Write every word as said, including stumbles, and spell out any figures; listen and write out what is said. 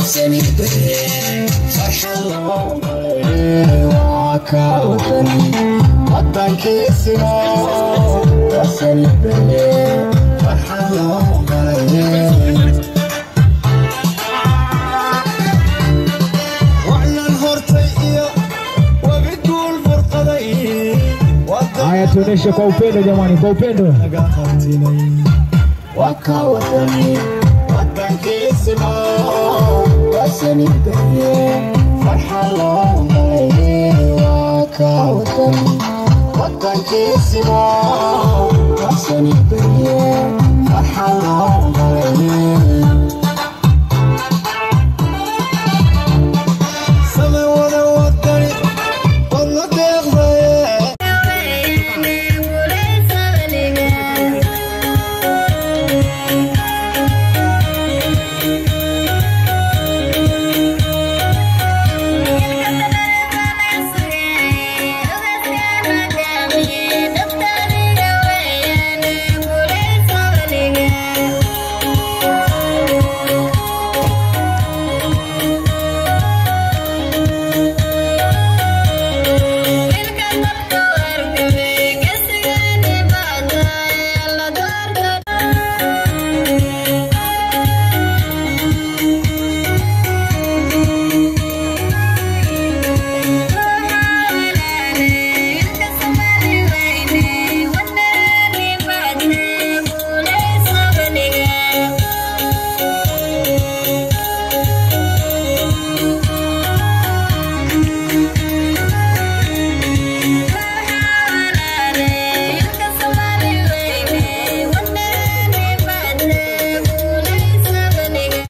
وطني فرحة الله وعكا وطني وطنك اسمه وطني فرحة الله وعلى الهرطية وبتقول فرقضي Haya tuoneshe kwa upendo jamani, kwa upendo. Waka watani, watanki ismo, wasani beye, farha longaye. Waka watani, watanki ismo, wasani beye, farha longaye.